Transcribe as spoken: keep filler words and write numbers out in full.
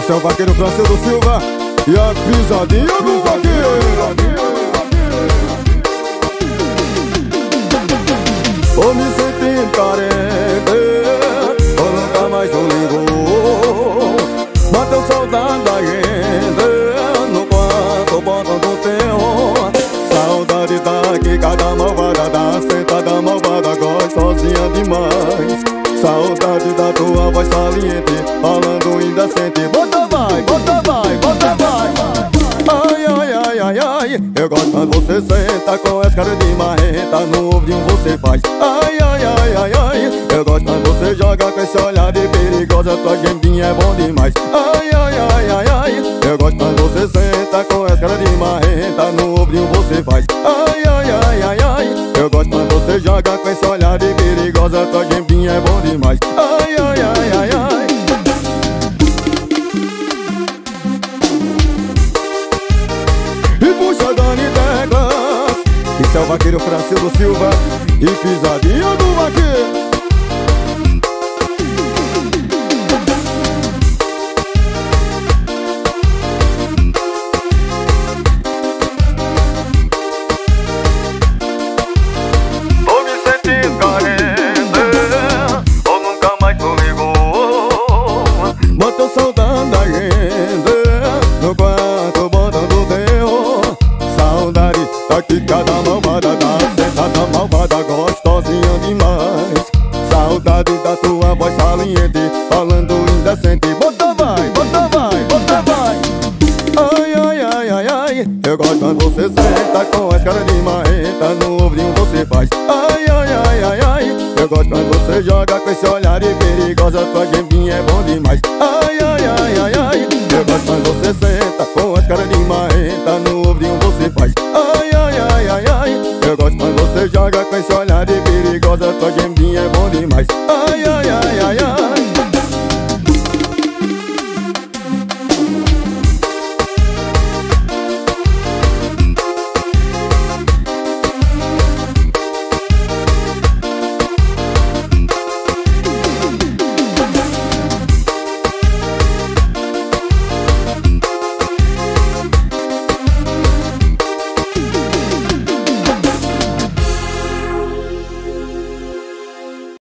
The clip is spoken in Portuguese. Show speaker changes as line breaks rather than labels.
Esse é o vaqueiro Francisco Silva e a pisadinha do vaqueiro. Tô me sentindo carente, tô nunca mais eu ligo. Bateu saudade da gente no quarto, botando terror. Saudade daqui, cada malvada da sentada malvada, gostosinha demais. Saudade da tua voz saliente, falando indecente. Bota vai, bota vai, bota vai. Ai, ai, ai, ai, ai. Eu gosto quando você senta com essa cara de marreta, no ouvidinho você faz. Ai, ai, ai, ai, ai. Eu gosto quando você joga com esse olhar de perigosa, tua gembinha é bom demais. Ai, ai, ai, ai, ai. Eu gosto quando você senta com essa cara de marreta, no ouvidinho você faz. Ai, ai, ai, ai, ai. Eu gosto quando você joga com esse olhar de perigosa, tua gembinha é bom demais. Ai, ai, ai, ai, ai. E puxa Dani Teclas, esse é o vaqueiro Francisco Silva e pisadinha do vaqueiro. Bateu saudade da gente no quarto, botando terror. Saudade daqui, cada malvada da sentada malvada, gostosinha demais. Saudade da tua voz saliente, falando indecente. Bota vai, bota vai, bota vai. Ai, ai, ai, ai, ai. Eu gosto quando você senta com as caras de marreta, no ouvidinho você faz. Ai, ai, ai, ai, ai. Eu gosto quando você joga com esse olhar de perigosa, tua gembinha é bom demais. Ai, ai, ai, ai, ai. Eu gosto quando você senta com as caras de marreta, no ouvidinho você faz. Ai, ai, ai, ai, ai. Eu gosto quando você joga com esse olhar de perigosa, tua gembinha é bom demais. Ai, ai, ai, ai, ai.